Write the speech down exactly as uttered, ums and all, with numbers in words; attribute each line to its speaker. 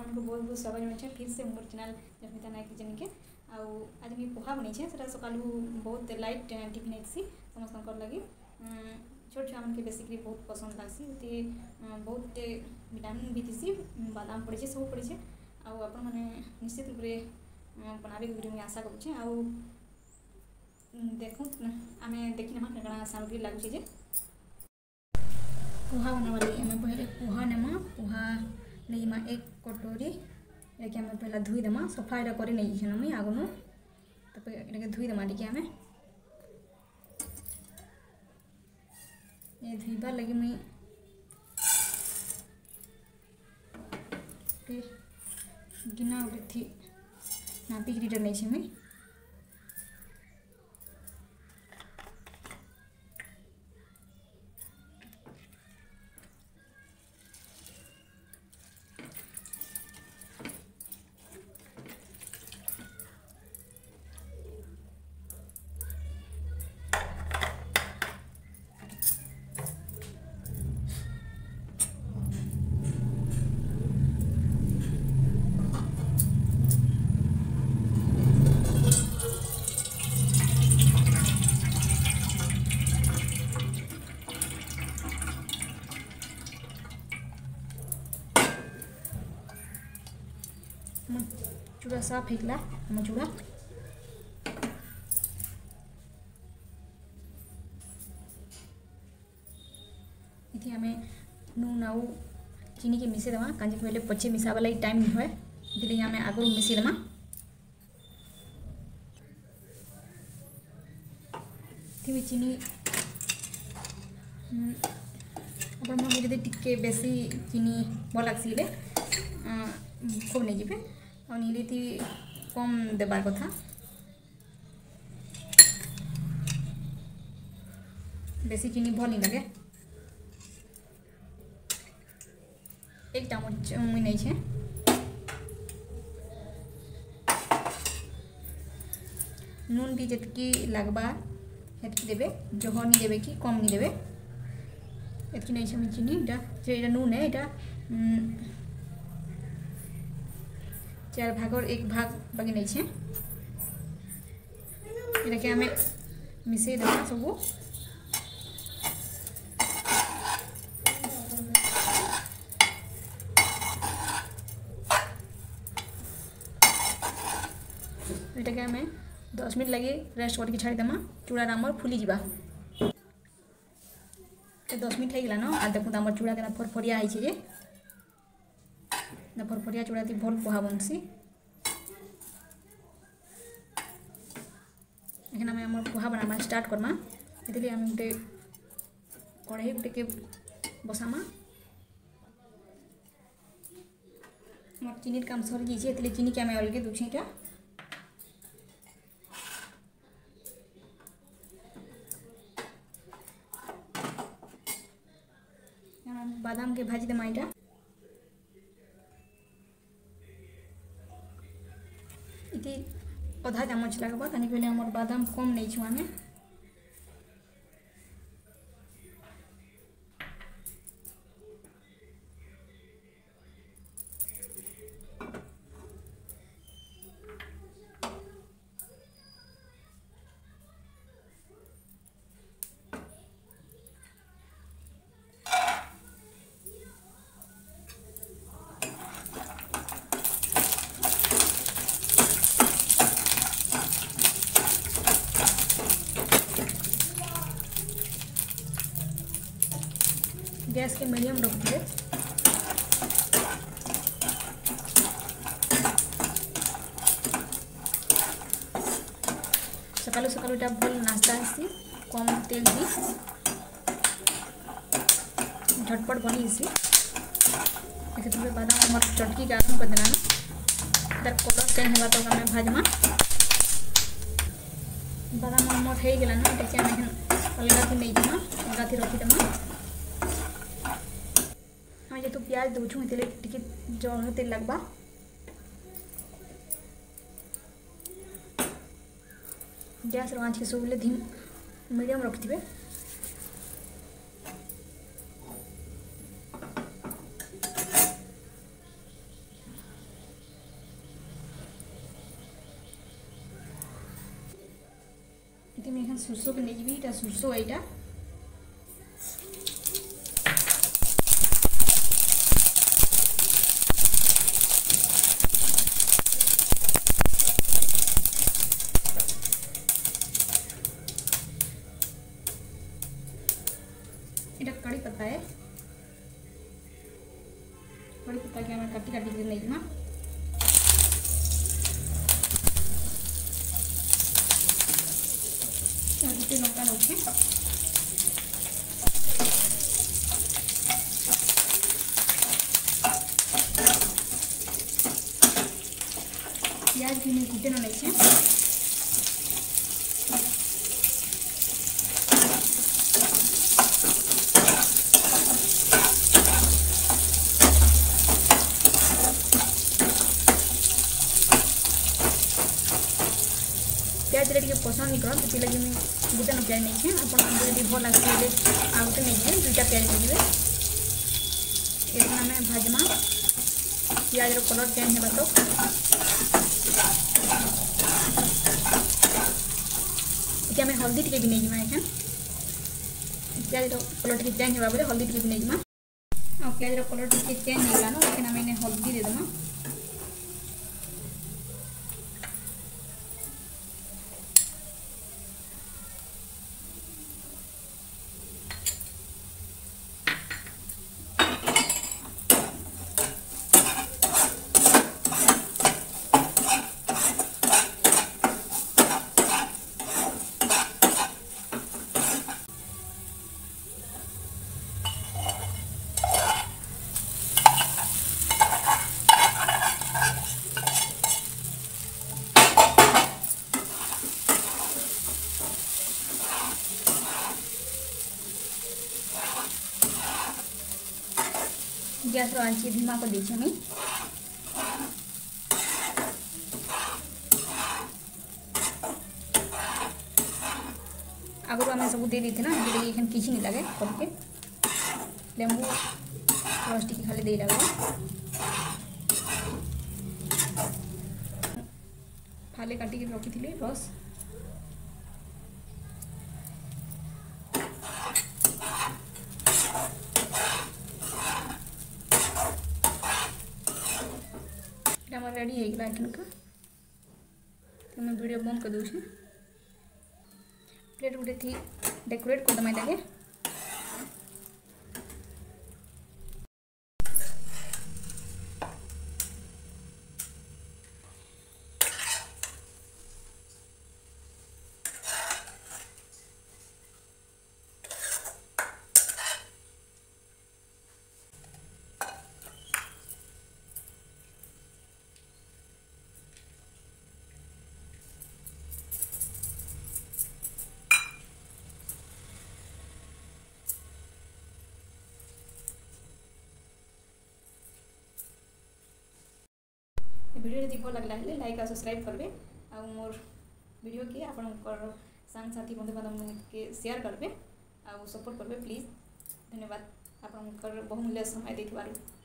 Speaker 1: आपको बहुत बहुत स्वागत जनाए फिर से मोर चैनल जस्मिता नायक किचन के आउ आज मुझे पोहा बनई से सकालू बहुत लाइट टिफिन आईसी समस्त लगे छोट छुआ मन के बेसिकली बहुत पसंद लगसी बहुत विटामिन भी थी बादाम पड़े सब पड़े आउ आप निश्चित रूप से बनाबे मुझे आशा करुचे आउ देखो आम देखी नमा कण सामग्री लगुचे पोहा बनावा आम पहले पोहा नेमा पोहा नहीं एक कटोरी ये आम पहला धोईदेमा सफा यहाँ कर नहीं मुई आगुन तब ये धोईदेमा टी आम ये धोबार लगे मुई गिना गोटे थी नापिक लिटर नहीं मुई चूड़ा साफ हेकला हम चूड़ा इति हमें नून आउ चीनी के मिसे देवा कांजी पहले पचे मिसाबा लगी टाइम नहीं हुए इसलिए हमें आगुरी मिसे देमा थी चीनी अपन मन जदि टिके बेसी चीनी भल लागसी खूब नहीं जीपे और नीति कम देबार कथा बेसी चीनी भल नहीं लगे एक चामच मुई नहीं छे नून भी जितकी लगवा हेतकी देबे जह नहीं देबे कि कम नहीं देबे एतकी नहीं छे चीनी एटा नून है एटा चार भाग और एक भाग बाकी नहीं छे ये आम मिसे देवा सब ये आम दस मिनट लगे रेस्ट करके छाड़ी देमा चूड़ा आमर फुली जा दस मिनट होगा न आ देखो आम चूड़ा के फरफरिया है जे फरफरिया चूड़ा थी भल पोहा बनसी एखन आम आम पोहा बनामा स्टार्ट करमा ये आम गोटे कढ़ाई गोटे बसामा मोर चीनी काम सरी जाइए चीनी के आम अलगे दूसरी टा बादाम के भाजी देमा इटा इति आधा चामच लगवा कहीं पहले हमारे बादाम कम नहीं छुआ में गैस के मीडियम रख दिए सकालू सकालू भल नाश्ता आसी कम तेल दी झटपट बनी सी देखते बादाम हमार चटकी के आरम्भ कर देना तार कलर चेंज होगा तो आम भाजमा बादाम हमार हो गला ना आम अलग थी नहीं जामा अलग थी रखीदेमा जेतु प्याज दूचु टी जड़ तेल लगवा गैस आँच के सब धीम मीडियम रखिथे सुरसो के नहीं भी सुरसो यहाँ এটা कड़ी पत्ता है कड़ी पत्ता के आम काटी काटी नहीं ना गोटे लंका नौचे प्याज भी गोटे न नहीं प्याज रे पसंद नहीं करते तो लगे गोटे न प्याज नहीं आप भल लगे आ गोटे नहीं दुईटा प्याज नहीं ये आम भाजमा प्याज कलर चेंज होगा तो ये आम हल्दी टे भी नहीं एखान प्याज कलर टे चेंज होगा बोले हल्दी टे भी नहीं आ प्याज कलर टे चेंज होगा ना लेकिन आम हल्दी देदेमा गैस आंची धीमा कर दीजिए हमें आगुरी आम सब दे दी ना ये किसी नहीं लगे करके लेंबू रस टी खाली दे लगे फाले काटिक रखी थी रस रेडी है एखन का तो मैं वीडियो बंद कर दूँ प्लेट गोटे थी डेकोरेट करदे लगे वीडियो यदि भल लगला है लाइक और सब्सक्राइब करेंगे आ मोर वीडियो के आपण सांग साथी बंधु बांधव के शेयर करेंगे आ सपोर्ट करेंगे प्लीज धन्यवाद आप बहुमूल्य समय देथिबारु।